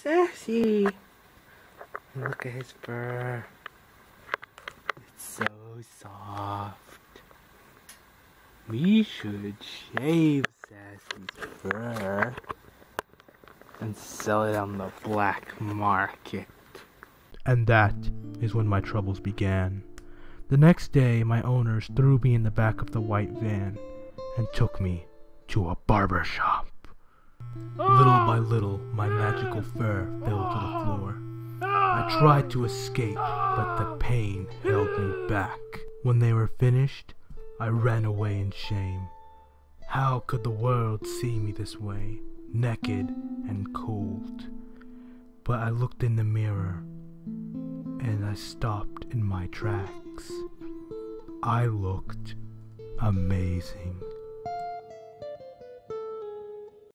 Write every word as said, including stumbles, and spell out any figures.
Sassy! Look at his fur. It's so soft. We should shave Sassy's fur and sell it on the black market. And that is when my troubles began. The next day, my owners threw me in the back of the white van and took me to a barber shop. Little by little, my magical fur fell to the floor. I tried to escape, but the pain held me back. When they were finished, I ran away in shame. How could the world see me this way, naked and cold? But I looked in the mirror, and I stopped in my tracks. I looked amazing.